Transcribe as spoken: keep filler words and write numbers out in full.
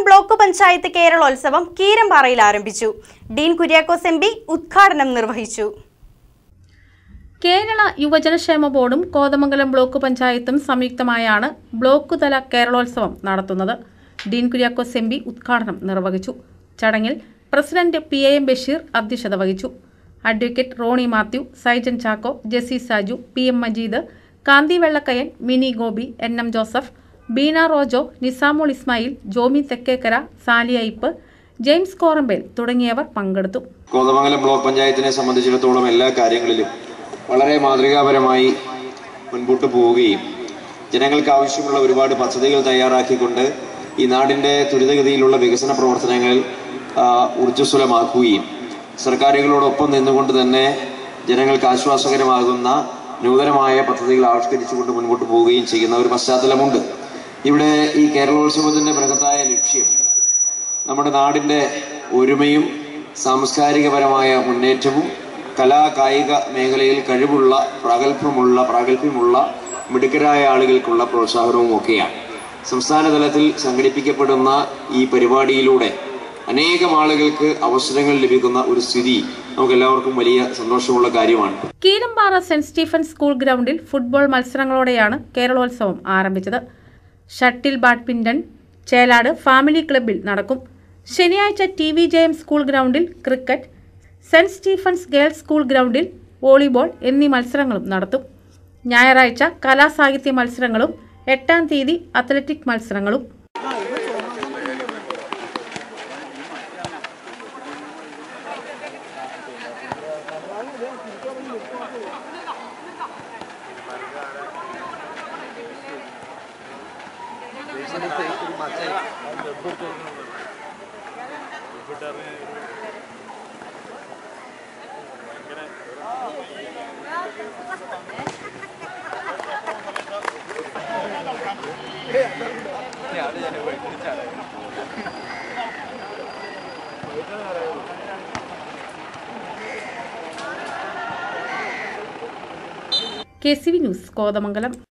Block panchayat കേരളോത്സവം കീരമ്പാറയിൽ ആരംഭിച്ചു. Dean Kuriakose M P ഉദ്ഘാടനം നിർവഹിച്ചു. കേരള യുവജനക്ഷേമ ബോർഡും കോതമംഗലം ബ്ലോക്ക് പഞ്ചായത്തും സംയുക്തമായാണ് ബ്ലോക്ക് തല കേരളോത്സവം നടത്തുന്നത്. ഡീൻ കുര്യാക്കോസ് എം പി ഉദ്ഘാടനം നിർവഹിച്ചു. ചടങ്ങിൽ president P A M Basheer അധ്യക്ഷത വഹിച്ചു. Advocate Rony Mathew, Saijan Chacko, Jessy Saju, P M Majeed, Kanthi Vellakkayan, Mini Gopi, N M Joseph, Beena Rojo, Nizamul Ismail, Jomy Thekkekara, സാലിയയിപ്പ്, ജെയിംസ് കോറമ്പേൽ തുടങ്ങിയവർ പങ്കെടുത്തു. കോതമംഗലം ബ്ലോക്ക് പഞ്ചായത്തിനെ സംബന്ധിച്ചിടത്തോളം എല്ലാ കാര്യങ്ങളിലും വളരെ മാതൃകാപരമായി മുൻപോട്ട് പോവുകയും ജനങ്ങൾക്ക് ആവശ്യമുള്ള ഒരുപാട് പദ്ധതികൾ തയ്യാറാക്കിക്കൊണ്ട് ഈ നാടിൻ്റെ ത്വരിതഗതിയിലുള്ള വികസന പ്രവർത്തനങ്ങൾ ഊർജ്ജസ്വലമാക്കുകയും സർക്കാരുകളോടൊപ്പം നിന്നുകൊണ്ട് തന്നെ ജനങ്ങൾക്ക് ആശ്വാസകരമാകുന്ന നൂതനമായ പദ്ധതികൾ ആവിഷ്കരിച്ചുകൊണ്ട് മുൻപോട്ട് പോവുകയും ചെയ്യുന്ന ഒരു പശ്ചാത്തലമുണ്ട്. ഇവിടെ ഈ കേരളോത്സവത്തിൻ്റെ ബൃഹത്തായ ലക്ഷ്യം നമ്മുടെ നാടിൻ്റെ ഒരുമയും സാംസ്കാരികപരമായ മുന്നേറ്റവും കലാ കായിക മേഖലയിൽ കഴിവുള്ള പ്രാഗൽഭ്യമുള്ള പ്രാഗൽഭ്യമുള്ള മിടുക്കരായ ആളുകൾക്കുള്ള പ്രോത്സാഹനവും ഒക്കെയാണ്. സംസ്ഥാന തലത്തിൽ സംഘടിപ്പിക്കപ്പെടുന്ന ഈ പരിപാടിയിലൂടെ അനേകം ആളുകൾക്ക് അവസരങ്ങൾ ലഭിക്കുന്ന ഒരു സ്ഥിതി നമുക്ക് എല്ലാവർക്കും വലിയ സന്തോഷമുള്ള കാര്യമാണ്. കീരമ്പാറ സെന്റ് സ്റ്റീഫൻസ് സ്കൂൾ ഗ്രൗണ്ടിൽ ഫുട്ബോൾ മത്സരങ്ങളോടെയാണ് കേരളോത്സവം ആരംഭിച്ചത്. ഷട്ടിൽ, ബാഡ്മിന്റൺ ചേലാട് ഫാമിലി ക്ലബ്ബിൽ നടക്കും. ശനിയാഴ്ച T V J M school ഗ്രൗണ്ടിൽ cricket, saint Stephen's girls school ഗ്രൗണ്ടിൽ വോളിബോൾ എന്നീ മത്സരങ്ങളും നടത്തും. ഞായറാഴ്ച കലാസാഹിത്യ മത്സരങ്ങളും എട്ടാം തീയതി അത്ലറ്റിക് മത്സരങ്ങളും. K C V news, Kothamangalam.